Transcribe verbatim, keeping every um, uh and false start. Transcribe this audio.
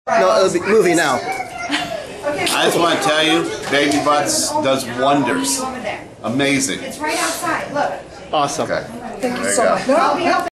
No, it'll be movie now. I just want to tell you, Baby Butts does wonders. Amazing. It's right outside. Look. Awesome. Okay. Thank you There so you much. go. No, no,